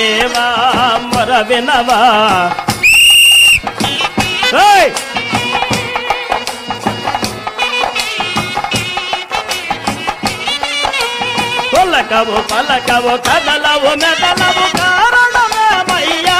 దేవా మొర వినవా పలకవు పలకవు కదలవు మెదలవు కారణమేమయ్యా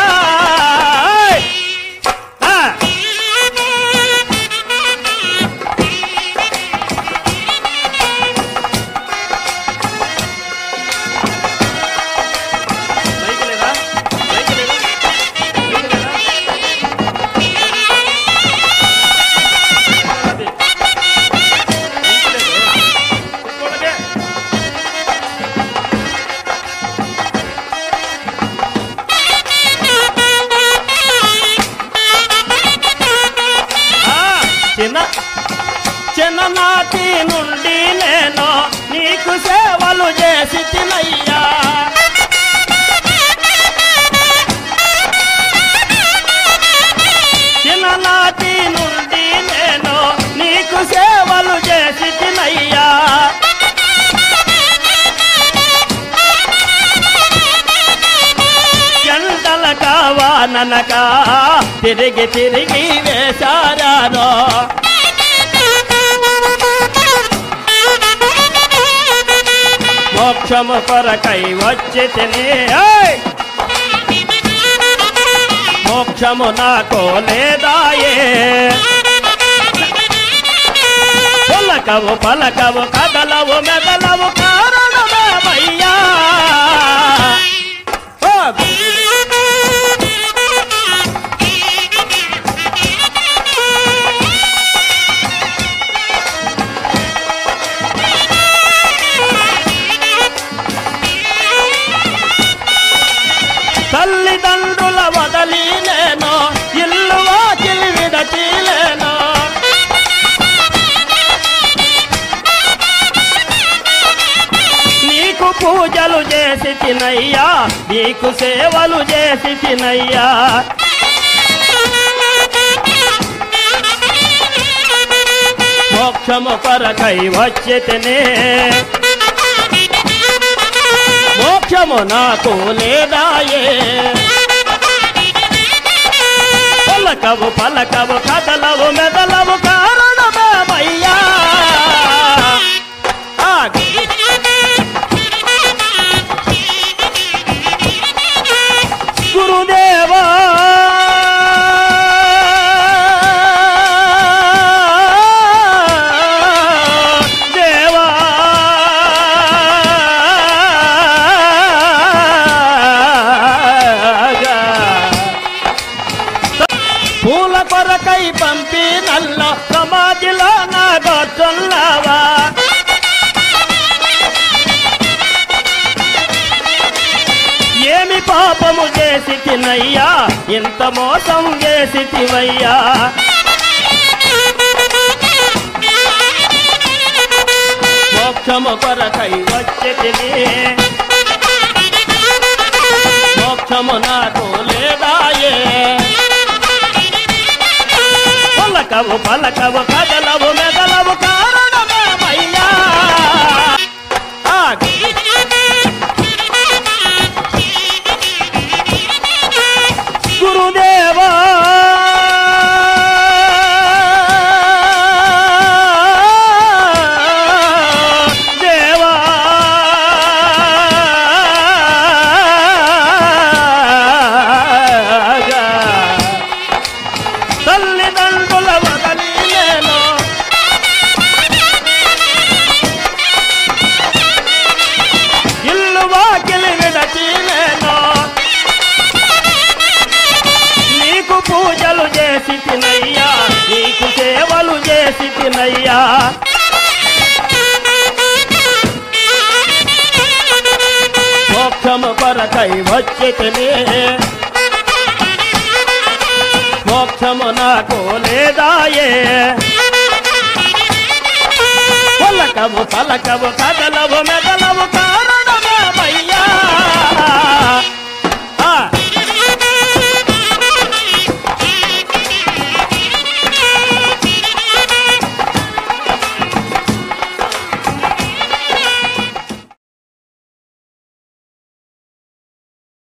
చిన్ననాటి నుండి నేను నీకు సేవలు చేసి తినయ్యా చిన్ననాటి నుండి నేను నీకు సేవలు చేసి తినయ్యా ఎండలక వాననక తిరిగి తిరిగి వేశారారో మోక్షము కొరకై వచ్చి తిని మోక్షము నాకు లేదాయే పలకవు పలకవు కదలవు మెదలవు కారణమేమయ్యా తల్లిదండ్రుల వదలి నేను ఇల్లు వాకిలి విడచీలేను నీకు పూజలు చేసి తినయ్యా నీకు సేవలు చేసి తినయ్యా మోక్షము కొరకై వచ్చి తినే మోక్షము నాకు లేదాయే పలకవు పలకవు కదలవు మెదలవు కారణమేమయ్యా గురుదేవా పూల కొరకై పంపి నల్ల సమాధిలో నా గొచ్చొల్లవా ఏమి పాపము చేసి తినయ్యా ఇంత మోసం చేసి తివయ్యా మోక్షము కొరకై వచ్చి తిని మోక్షము నాకు లేదాయే పలకవు పలకవు కదలవు మెదలవు కారణమేమయ్యా గురుదేవా దేవా తల్లిదండ్రుల వదలి నేను ఇల్లు వాకిలి విడచి నేను నీకు పూజలు చేసి తినయ్యా నీకు సేవలు చేసి తినయ్యా మోక్షము కొరకై వచ్చి తినే మోక్షము నాకు లేదాయే పలకవు పలకవు కదలవు మెదలవు కారణమేమయ్యా